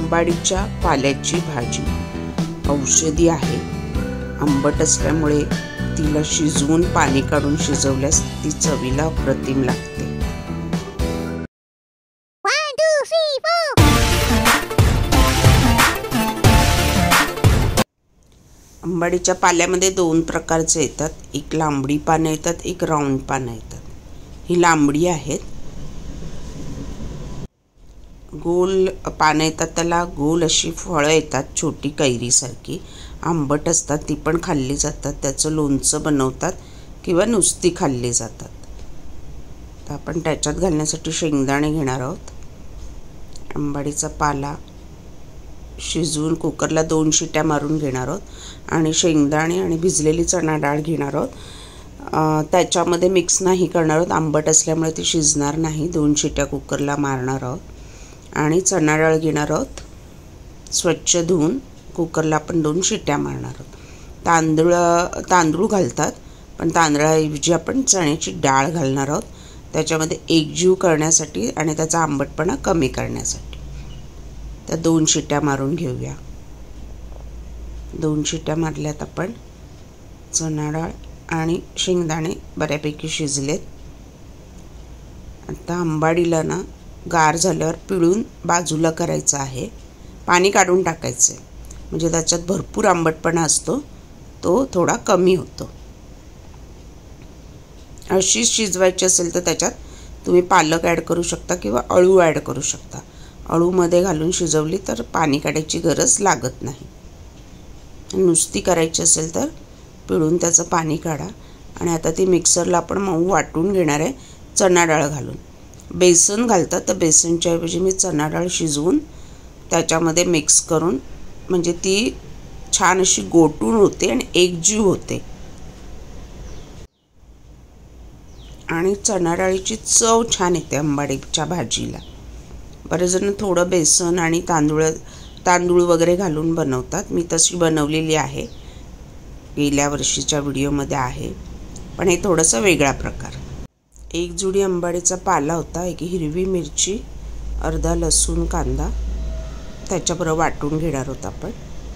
आंबाडीच्या पाल्याची भाजी औषधी आहे। आंबट असल्यामुळे तिला शिजवून पाणी काढून शिजवल्यास ती चवीला अप्रतिम लागते। 1, 2, 3, 4 आंबाडीच्या पाल्यामध्ये 2 प्रकारचे येतात, एक लांबडी पानं येतात, एक राऊंड पानं येतात। ही लांबडी आहेत। गोल पानं येतात, त्याला गोल अशी फळं येतात, छोटी कैरीसारखी आंबट असतात, ती पण खाल्ली जातात। त्याचं लोणचं बनवतात किंवा नुसती खाल्ली जातात। तर आपण त्याच्यात घालण्यासाठी शेंगदाणे घेणार आहोत। आंबाडीचा पाला शिजवून कुकरला 2 शिट्या मारून घेणार आहोत आणि शेंगदाणे आणि भिजलेली चणा डाळ घेणार आहोत। त्याच्यामध्ये मिक्स नाही करणार आहोत, आंबट असल्यामुळे ती शिजणार नाही। 2 शिट्या कुकरला मारणार आहोत आणि चणा डाळ घेणार आहोत, स्वच्छ धुवून कुकरला आपण 2 शिट्या मारणार आहोत। तांदूळ घालतात, पण तांदळाऐवजी आपण चण्याची डाळ घालणार आहोत, त्याच्यामध्ये एकजीव करण्यासाठी आणि त्याचा आंबटपणा कमी करण्यासाठी। त्या 2 शिट्या मारून घेऊया। 2 शिट्या मारल्यात आपण। चणा डाळ आणि शेंगदाणे बऱ्यापैकी शिजलेत। आता आंबाडीला ना गार झाल्यावर पिळून बाजूला करायचं आहे, पाणी काढून टाकायचं आहे, म्हणजे त्याच्यात भरपूर आंबटपणा असतो, तो थोडा कमी होतो। अशी शिजवायची असेल तर त्याच्यात तुम्ही पालक ॲड करू शकता किंवा अळू ॲड करू शकता। अळूमध्ये घालून शिजवली तर पाणी काढायची गरज लागत नाही। नुसती करायची असेल तर पिळून त्याचं पाणी काढा। आणि आता ती मिक्सरला आपण मऊ वाटून घेणार आहे चणा डाळ घालून। बेसन घालतात, तर बेसनच्या ऐवजी मी चणा डाळ शिजवून त्याच्यामध्ये मिक्स करून, म्हणजे ती छान अशी गोटून होते आणि एकजीव होते आणि चणा डाळीची चव छान येते आंबाडीच्या भाजीला। बरेच जण थोडं बेसन आणि तांदूळ वगैरे घालून बनवतात, मी तशी बनवलेली आहे, गेल्या वर्षीच्या व्हिडिओमध्ये आहे, पण हे थोडंसं वेगळा प्रकार। 1 जुडी आंबाडीचा पाला होता, 1 हिरवी मिरची, अर्धा लसूण, कांदा त्याच्याबरोबर वाटून घेणार आहोत आपण।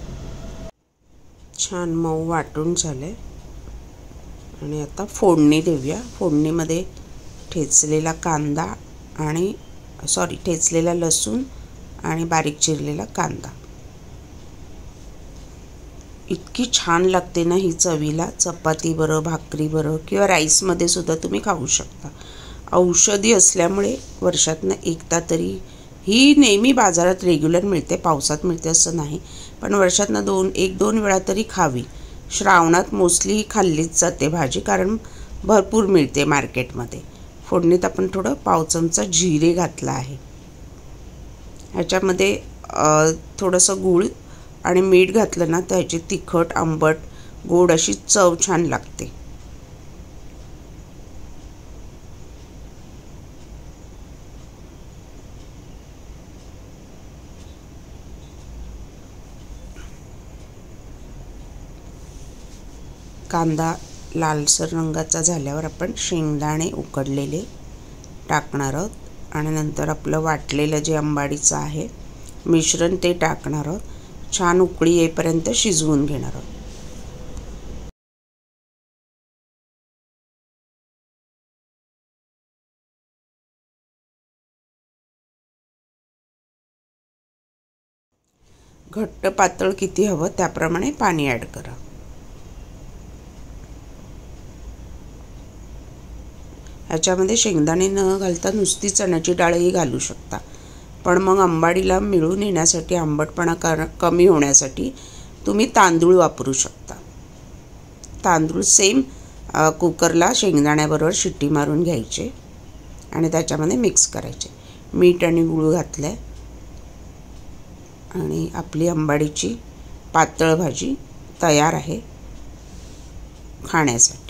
छान मऊ वाटून झाले आणि आता फोडणी देऊया। फोडणीमध्ये ठेचलेला कांदा आणि ठेचलेला लसूण आणि बारीक चिरलेला कांदा। इतकी छान लागते ना ही चवीला, चपाती बरोबर, भाकरी बरोबर किंवा राईसमध्ये सुद्धा तुम्ही खाऊ शकता। औषधी असल्यामुळे वर्षातनं एकदा तरी, ही नेहमी बाजारात रेग्युलर मिळते, पावसात मिळते असं नाही, पण वर्षातनं 1-2 वेळा तरी खावी। श्रावणात मोस्टली खाल्लीच जाते भाजी, कारण भरपूर मिळते मार्केटमध्ये। फोडणीत आपण थोडं पाव चमचा जिरे घातला आहे, ह्याच्यामध्ये थोडंसं गूळ आणि मीठ घातलं ना तर ह्याची तिखट, आंबट, गोड अशी चव छान लागते। कांदा लालसर रंगाचा झाल्यावर आपण शेंगदाणे उकडलेले टाकणार आहोत आणि नंतर आपलं वाटलेलं जे आंबाडीचं आहे मिश्रण ते टाकणार आहोत। छान उकळी येईपर्यंत शिजवून घेणार आहोत। घट्ट पातळ किती हवं त्याप्रमाणे पाणी ॲड करा। ह्याच्यामध्ये शेंगदाणे न घालता नुसती चण्याची डाळही घालू शकता, पण मग आंबाडीला मिळून येण्यासाठी, आंबटपणा कमी होण्यासाठी तुम्ही तांदूळ वापरू शकता। तांदूळ सेम कुकरला शेंगदाण्याबरोबर शिट्टी मारून घ्यायचे आणि त्याच्यामध्ये मिक्स करायचे। मीठ आणि गूळ घातलं आहे आणि आपली आंबाडीची पातळ भाजी तयार आहे खाण्यासाठी।